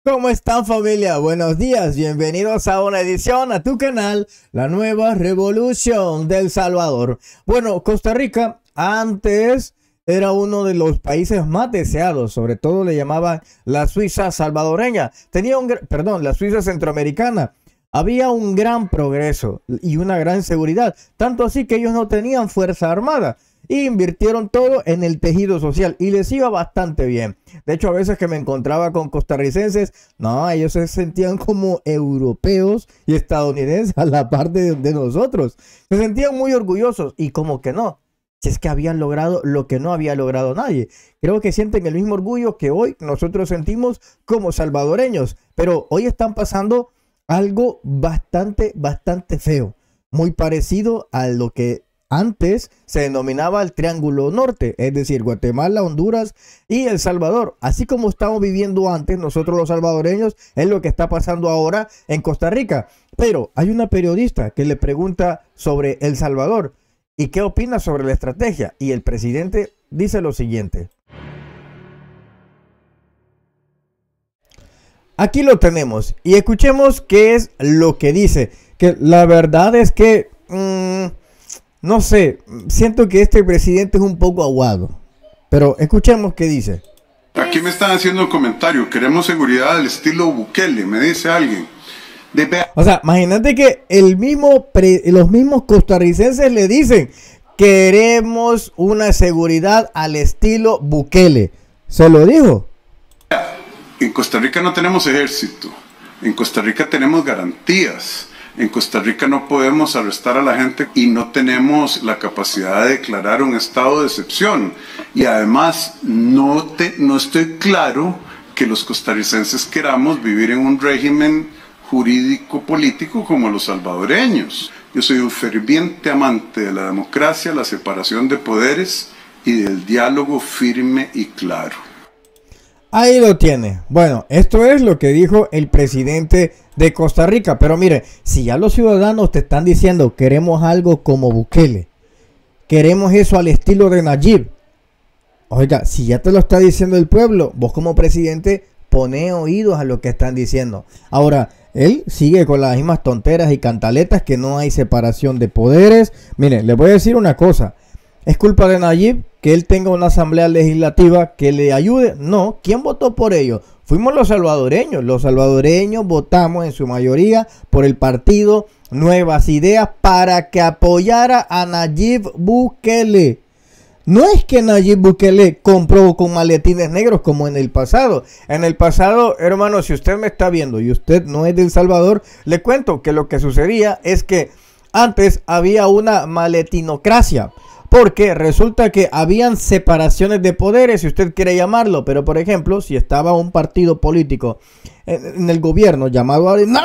¿Cómo están, familia? Buenos días, bienvenidos a una edición a tu canal, La Nueva Revolución del Salvador. Bueno, Costa Rica antes era uno de los países más deseados, sobre todo le llamaban la Suiza salvadoreña. La Suiza centroamericana. Había un gran progreso y una gran seguridad, tanto así que ellos no tenían fuerza armada. Y invirtieron todo en el tejido social y les iba bastante bien. De hecho, a veces que me encontraba con costarricenses, no, ellos se sentían como europeos y estadounidenses a la parte de nosotros. Se sentían muy orgullosos y como que no. Si es que habían logrado lo que no había logrado nadie. Creo que sienten el mismo orgullo que hoy nosotros sentimos como salvadoreños. Pero hoy están pasando algo bastante feo. Muy parecido a lo que antes se denominaba el Triángulo Norte, es decir, Guatemala, Honduras y El Salvador. Así como estamos viviendo antes nosotros los salvadoreños, es lo que está pasando ahora en Costa Rica. Pero hay una periodista que le pregunta sobre El Salvador y qué opina sobre la estrategia. Y el presidente dice lo siguiente. Aquí lo tenemos y escuchemos qué es lo que dice. Que la verdad es que no sé, siento que este presidente es un poco aguado, pero escuchemos qué dice. Aquí me están haciendo un comentario, queremos seguridad al estilo Bukele, me dice alguien. O sea, imagínate que los mismos costarricenses le dicen, queremos una seguridad al estilo Bukele. ¿Se lo dijo? En Costa Rica no tenemos ejército, en Costa Rica tenemos garantías. En Costa Rica no podemos arrestar a la gente y no tenemos la capacidad de declarar un estado de excepción. Y además no estoy claro que los costarricenses queramos vivir en un régimen jurídico político como los salvadoreños. Yo soy un ferviente amante de la democracia, la separación de poderes y del diálogo firme y claro. Ahí lo tiene. Bueno, esto es lo que dijo el presidente de Costa Rica. Pero mire, si ya los ciudadanos te están diciendo queremos algo como Bukele, queremos eso al estilo de Nayib. Oiga, si ya te lo está diciendo el pueblo, vos como presidente pone oídos a lo que están diciendo. Ahora, él sigue con las mismas tonteras y cantaletas que no hay separación de poderes. Mire, le voy a decir una cosa. ¿Es culpa de Nayib que él tenga una asamblea legislativa que le ayude? No. ¿Quién votó por ello? Fuimos los salvadoreños. Los salvadoreños votamos en su mayoría por el partido Nuevas Ideas para que apoyara a Nayib Bukele. No es que Nayib Bukele compró con maletines negros como en el pasado. En el pasado, hermano, si usted me está viendo y usted no es de El Salvador, le cuento que lo que sucedía es que antes había una maletinocracia. Porque resulta que habían separaciones de poderes, si usted quiere llamarlo. Pero, por ejemplo, si estaba un partido político en el gobierno llamado Arena,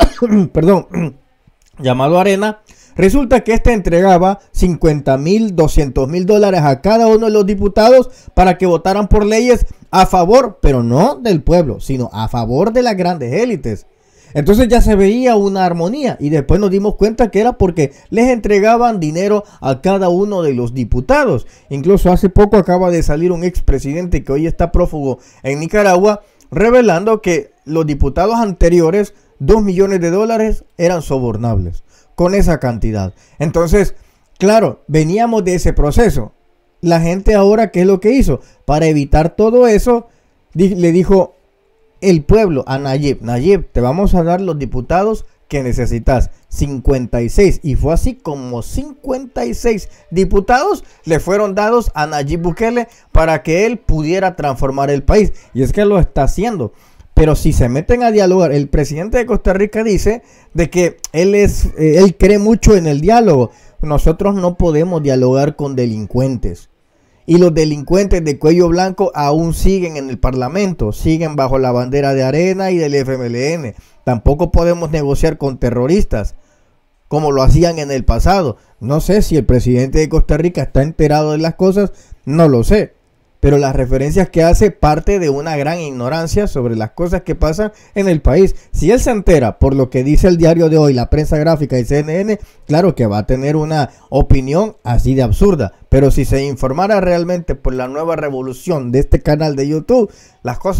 llamado Arena, resulta que este entregaba 50,000, 200,000 dólares a cada uno de los diputados para que votaran por leyes a favor, pero no del pueblo, sino a favor de las grandes élites. Entonces ya se veía una armonía y después nos dimos cuenta que era porque les entregaban dinero a cada uno de los diputados. Incluso hace poco acaba de salir un expresidente que hoy está prófugo en Nicaragua revelando que los diputados anteriores, 2 millones de dólares, eran sobornables con esa cantidad. Entonces, claro, veníamos de ese proceso. La gente ahora, ¿qué es lo que hizo? Para evitar todo eso, le dijo el pueblo a Nayib, Nayib, te vamos a dar los diputados que necesitas, 56, y fue así como 56 diputados le fueron dados a Nayib Bukele para que él pudiera transformar el país, y es que lo está haciendo. Pero si se meten a dialogar, el presidente de Costa Rica dice de que él cree mucho en el diálogo. Nosotros no podemos dialogar con delincuentes. Y los delincuentes de cuello blanco aún siguen en el parlamento, siguen bajo la bandera de Arena y del FMLN. Tampoco podemos negociar con terroristas, como lo hacían en el pasado. No sé si el presidente de Costa Rica está enterado de las cosas, no lo sé. Pero las referencias que hace parte de una gran ignorancia sobre las cosas que pasan en el país. Si él se entera por lo que dice el Diario de Hoy, la Prensa Gráfica y CNN, claro que va a tener una opinión así de absurda. Pero si se informara realmente por la nueva revolución de este canal de YouTube, las cosas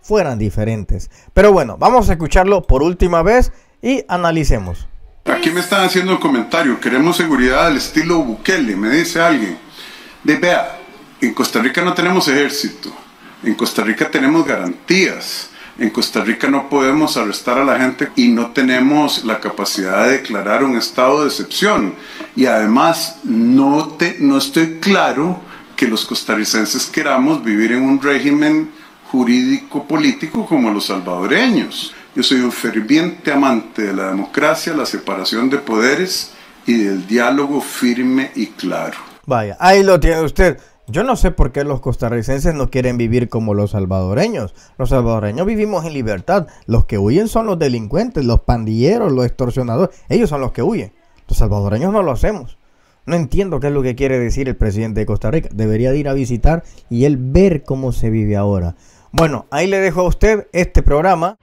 fueran diferentes. Pero bueno, vamos a escucharlo por última vez y analicemos. Aquí me están haciendo un comentario, queremos seguridad al estilo Bukele, me dice alguien. Vea, en Costa Rica no tenemos ejército, en Costa Rica tenemos garantías, en Costa Rica no podemos arrestar a la gente y no tenemos la capacidad de declarar un estado de excepción. Y además no estoy claro que los costarricenses queramos vivir en un régimen jurídico político como los salvadoreños. Yo soy un ferviente amante de la democracia, la separación de poderes y del diálogo firme y claro. Vaya, ahí lo tiene usted. Yo no sé por qué los costarricenses no quieren vivir como los salvadoreños. Los salvadoreños vivimos en libertad. Los que huyen son los delincuentes, los pandilleros, los extorsionadores. Ellos son los que huyen. Los salvadoreños no lo hacemos. No entiendo qué es lo que quiere decir el presidente de Costa Rica. Debería de ir a visitar y él ver cómo se vive ahora. Bueno, ahí le dejo a usted este programa.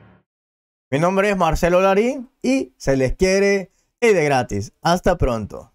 Mi nombre es Marcelo Larín y se les quiere y de gratis. Hasta pronto.